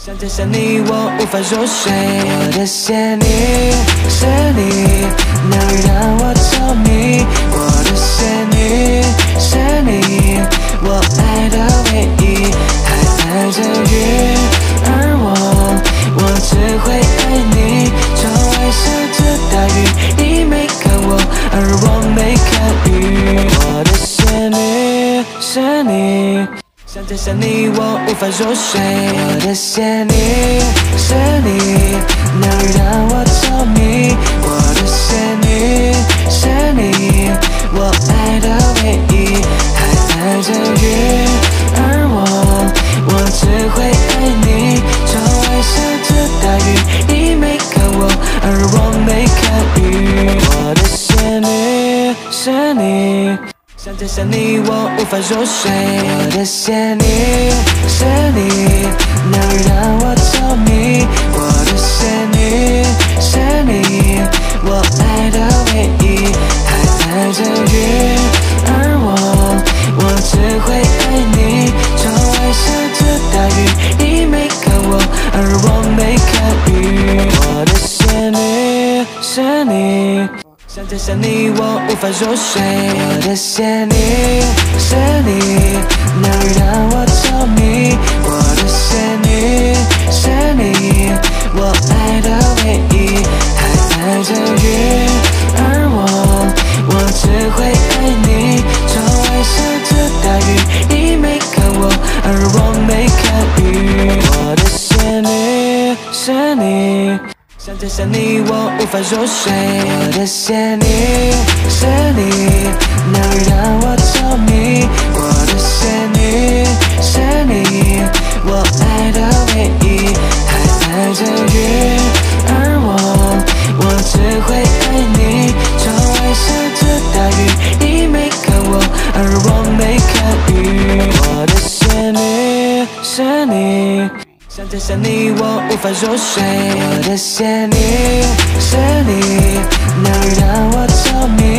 想着想你，我无法入睡。我的想你，是你，能让我着迷。我的想你，是你，我爱的唯一。还带着雨，而我只会爱你。窗外下着大雨，你没看我，而我没看雨。我的想你，是你。想着想你，我无法入睡。我的想你，是你，能让我着迷。我的想你，是你，我爱的唯一。还带着雨，而我只会爱你。窗外下着大雨，你没看我，而我没看雨。我的想你，是你。想着想你，我无法入睡。我的想你，是你，能让我着迷。我的想你，是你，我爱的唯一。还带着雨，而我只会爱你。窗外下着大雨，你没看我，而我没看雨。我的想你，是你。想着想你，我无法入睡。我的想你，是你，能让我着迷。我的想你，是你，我爱的唯一。还带着雨，而我只会爱你。窗外下着大雨，你没看我，而我没看雨。我的想你，是你。想着想你，我无法入睡。我的想你，是你，能让我着迷。我的想你，是你，我爱的唯一。还带着雨，而我只会爱你。窗外下着大雨，你没看我，而我没看雨。我的想你，是你。想着想你，我无法入睡。我的想你，是你，能让我着迷。